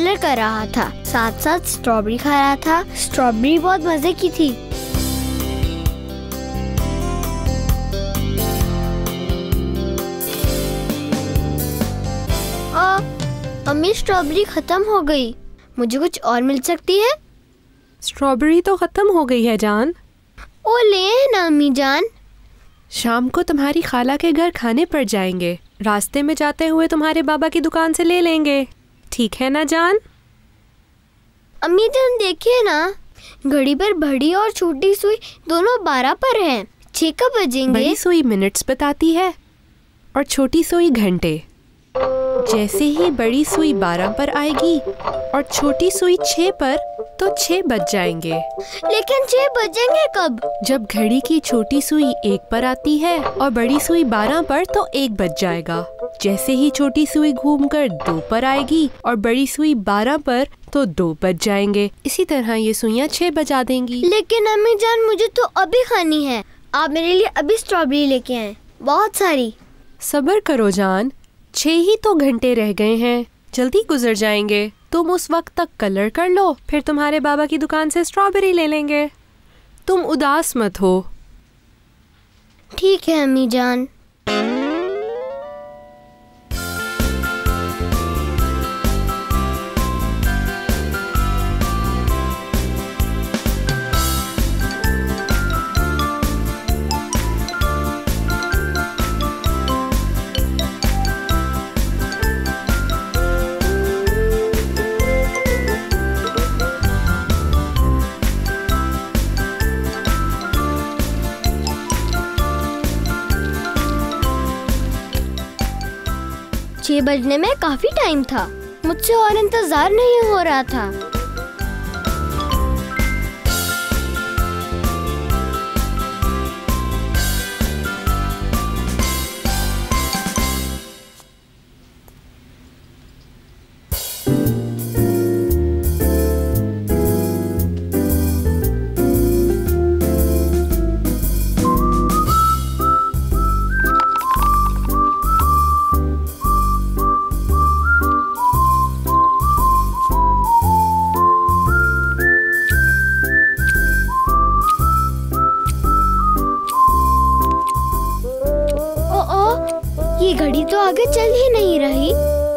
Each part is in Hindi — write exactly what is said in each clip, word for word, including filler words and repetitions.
कलर कर रहा था, साथ साथ स्ट्रॉबेरी खा रहा था। स्ट्रॉबेरी बहुत मजे की थी। आ, अम्मी स्ट्रॉबेरी खत्म हो गई, मुझे कुछ और मिल सकती है? स्ट्रॉबेरी तो खत्म हो गई है जान। ओ ले ना अम्मी जान। शाम को तुम्हारी खाला के घर खाने पड़ जाएंगे, रास्ते में जाते हुए तुम्हारे बाबा की दुकान से ले लेंगे, ठीक है ना जान? अम्मी जान देखिए ना, घड़ी पर बड़ी और छोटी सुई दोनों बारह पर हैं। छह कब बजेंगे? बड़ी सुई मिनट्स बताती है और छोटी सुई घंटे। जैसे ही बड़ी सुई बारह पर आएगी और छोटी सुई छह पर, तो छह बज जाएंगे। लेकिन छह बजेंगे कब? जब घड़ी की छोटी सुई एक पर आती है और बड़ी सुई बारह पर, तो एक बज जाएगा। जैसे ही छोटी सुई घूमकर दो पर आएगी और बड़ी सुई बारह पर, तो दो बज जाएंगे। इसी तरह ये सुइयां छह बजा देंगी। लेकिन अम्मी जान मुझे तो अभी खानी है, आप मेरे लिए अभी स्ट्रॉबेरी लेके आए, बहुत सारी। सब्र करो जान, छह ही तो घंटे रह गए हैं, जल्दी गुजर जाएंगे। तुम उस वक्त तक कलर कर लो, फिर तुम्हारे बाबा की दुकान से स्ट्रॉबेरी ले लेंगे। तुम उदास मत हो। ठीक है अम्मी जान। छह बजने में काफी टाइम था, मुझसे और इंतजार नहीं हो रहा था। ये घड़ी तो आगे चल ही नहीं रही।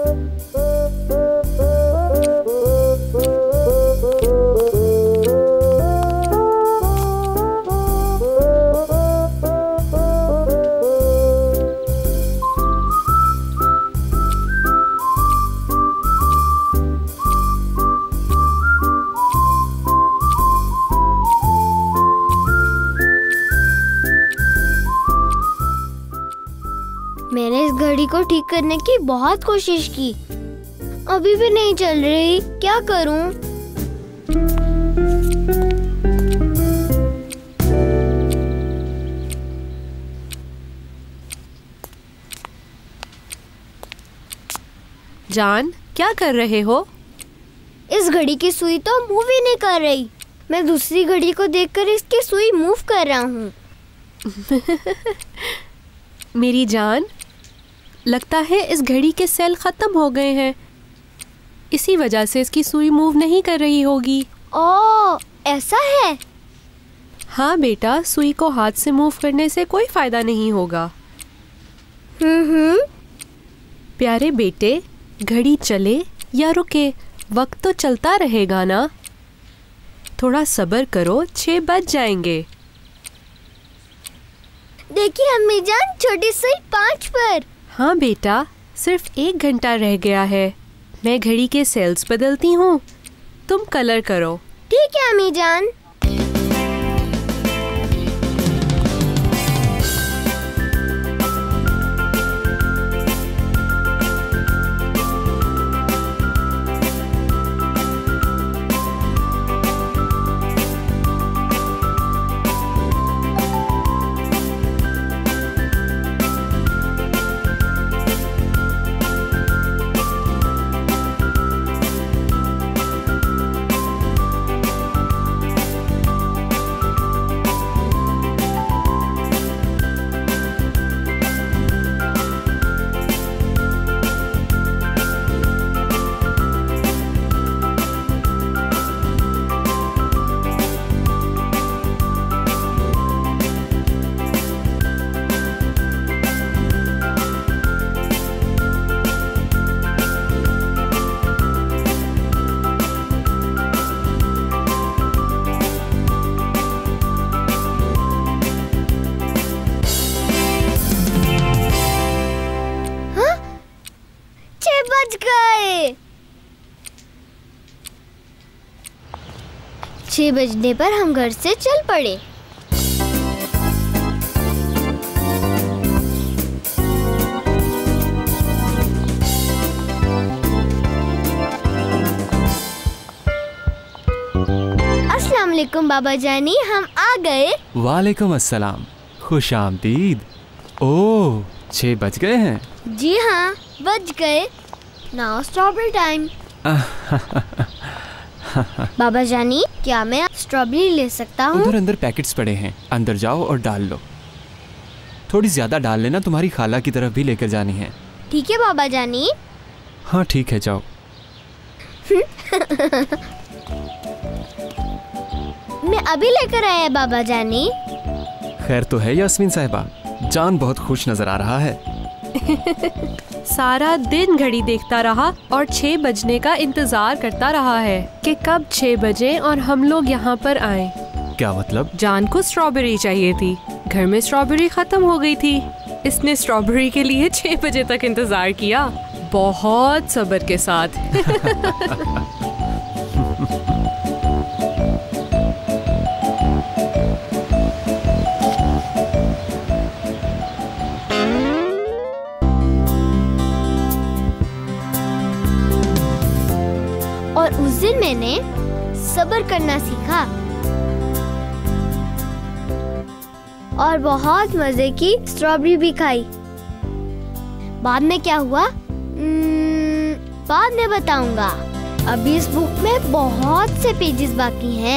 मैंने इस घड़ी को ठीक करने की बहुत कोशिश की, अभी भी नहीं चल रही, क्या करूं? जान, क्या कर रहे हो? इस घड़ी की सुई तो मूव ही नहीं कर रही। मैं दूसरी घड़ी को देखकर इसकी सुई मूव कर रहा हूँ। मेरी जान, लगता है इस घड़ी के सेल खत्म हो गए हैं, इसी वजह से इसकी सुई मूव नहीं कर रही होगी। ओह, ऐसा है? हाँ बेटा, सुई को हाथ से मूव करने से कोई फायदा नहीं होगा। हम्म प्यारे बेटे, घड़ी चले या रुके, वक्त तो चलता रहेगा ना। थोड़ा सब्र करो, छह बज जाएंगे। देखिए अम्मी जान, छोटी सुई पाँच पर। हाँ बेटा, सिर्फ एक घंटा रह गया है। मैं घड़ी के सेल्स बदलती हूँ, तुम कलर करो। ठीक है अम्मी जान। छह बजने पर हम घर से चल पड़े। अस्सलाम वालेकुम बाबा जानी, हम आ गए। वालेकुम अस्सलाम, खुश आमदीद। ओह, छह बज गए हैं। जी हाँ, बज गए। Now strawberry time. बाबा जानी, क्या मैं स्ट्रॉबेरी ले सकता हूँ? उधर अंदर पैकेट्स पड़े हैं, अंदर जाओ और डाल लो। थोड़ी ज्यादा डाल लेना, तुम्हारी खाला की तरफ भी लेकर जानी है। ठीक है बाबा जानी। हाँ ठीक है, जाओ। मैं अभी लेकर आया बाबा जानी। खैर तो है यास्मीन साहिबा, जान बहुत खुश नजर आ रहा है। सारा दिन घड़ी देखता रहा और छह बजने का इंतजार करता रहा है कि कब छह बजे और हम लोग यहाँ पर आए। क्या मतलब? जान को स्ट्रॉबेरी चाहिए थी, घर में स्ट्रॉबेरी खत्म हो गई थी। इसने स्ट्रॉबेरी के लिए छह बजे तक इंतजार किया, बहुत सब्र के साथ। और उस दिन मैंने सब्र करना सीखा और बहुत मजे की स्ट्रॉबेरी भी खाई। बाद में क्या हुआ, hmm, बाद में बताऊंगा। अभी इस बुक में बहुत से पेजेस बाकी हैं।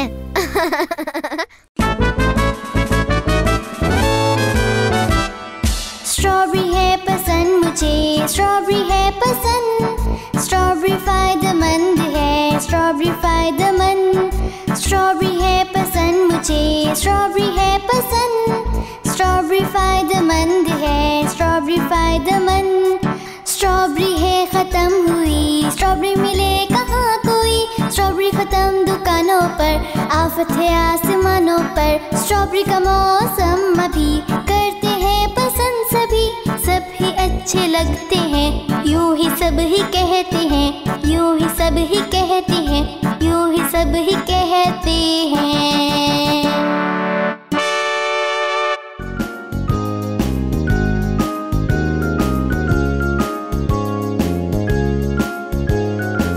स्ट्रॉबेरी है पसंद मुझे, स्ट्रॉबेरी है पसंद, स्ट्रॉबेरी फायदेमंद है, स्ट्रॉबेरी फायदेमंद, स्ट्रॉबेरी है पसंद मुझे, स्ट्रॉबेरी है पसंद, स्ट्रॉबेरी फायदेमंद है, स्ट्रॉबेरी फायदेमंद, स्ट्रॉबेरी है खत्म हुई, स्ट्रॉबेरी मिले कहाँ कोई, स्ट्रॉबेरी खत्म दुकानों पर, आफत है आसमानों पर, स्ट्रॉबेरी का मौसम अभी, करते हैं पसंद सभी, सब ही अच्छे लगते हैं, यूं ही सब ही कहते हैं, यूं ही सब ही कहते हैं, यूं ही सब ही कहते हैं।